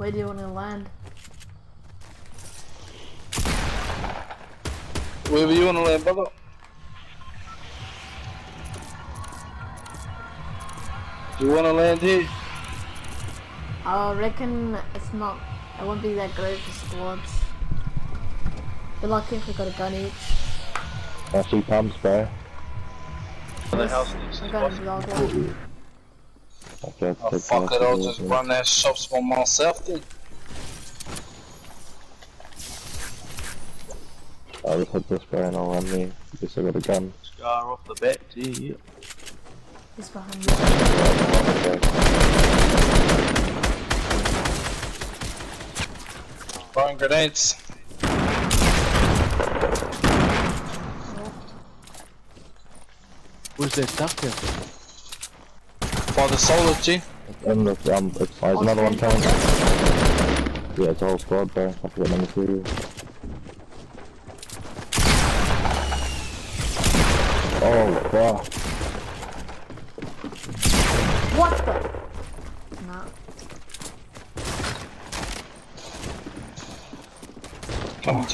Where do you want to land? Wherever you want to land, brother. Do you want to land here? I reckon it's not. It won't be that great for squads. Be lucky if we got a gun each. I see pumps, bro. The house I'm going to block one. Okay, oh, fuck it, I'll just run that shops for myself then. I'll just hit this bro and I'll run there. Guess I got a gun. Scar off the back, yeah. He's behind you. Throwing grenades. Where's that duck at? By the solar, G. And there's another one coming. Yeah, it's a whole squad, bro. I forgot number 2. Oh, fuck. What the? Nah. Come on, G.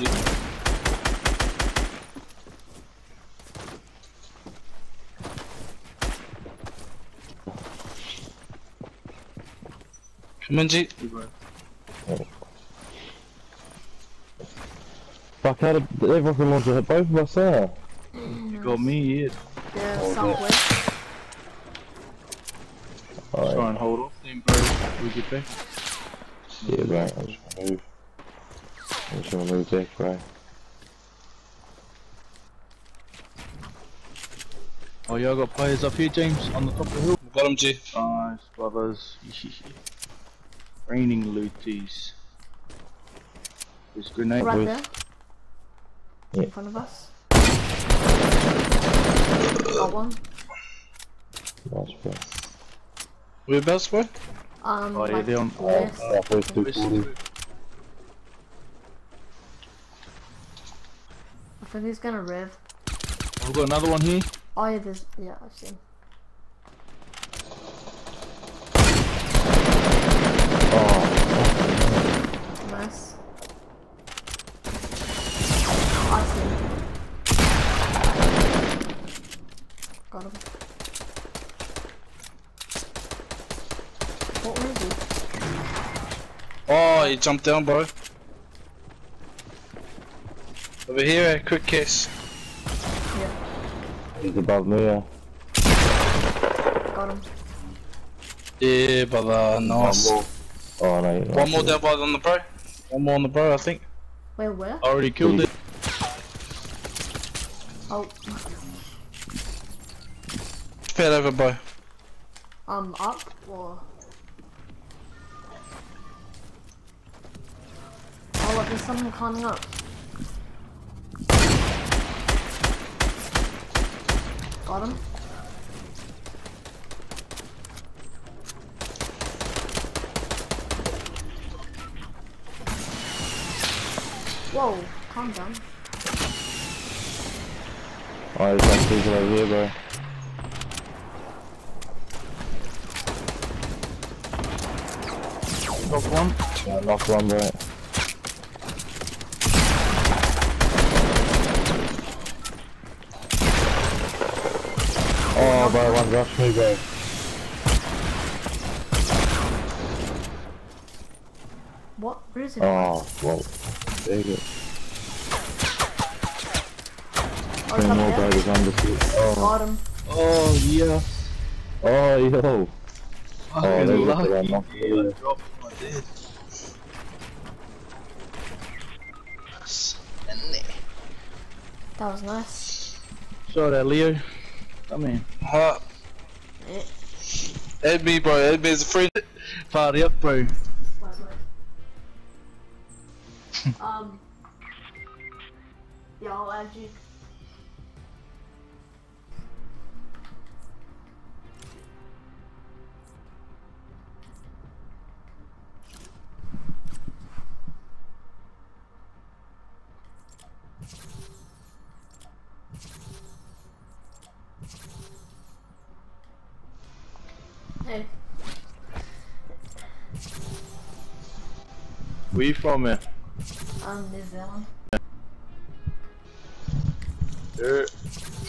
Come on, G. Oh. Fuck, how did everyone launch a hit both of us there? You got me, yeah. Yeah, southwest. Try and hold off then, bro. We get back. Yeah, bro. I'm just gonna move. I'm just gonna move back, bro. Oh, yeah, I got players up here, James, on the top of the hill. Got him, G. Nice, brothers. Raining looties. There's grenade. Right there. Yeah. In front of us. Got one. Nice, bro. Whereabouts, bro? Oh, yeah, like they're on. west. Southwest 240. I think he's gonna rev. We've got another one here. Oh yeah, there's, yeah, I've seen. Oh, Nice. I see him. Got him. What was he? Oh, he jumped down, bro. Over here, quick kiss. Yeah, he's above me, yeah. got him. Yeah, brother, nice. One more. Oh, no, you're not. One more down by on the bro. One more on the bro, I think. Wait, where? I already killed it. Oh, Pad over, bro. up or? Oh, look, there's someone climbing up. Got him. Whoa, calm down. Oh, there's some people over here, bro. Knock one. Yeah, knocked one, bro. Oh, bro, one rushed me, bro. What? Where is he? Oh, whoa. There you go. Oh, Two he's up more, bro, there. there's under two. Oh, Got him. Oh, yeah. oh, yo. Oh, Fucking there you go, lucky. I knocked I it. dropped my dead. That was nice. Shot at Leo. Come in. Huh? Add me, bro. Add me as a friend. Party up, bro. Wait. Yeah, I'll add you. Hey. Where you from, man? New Zealand. Yeah.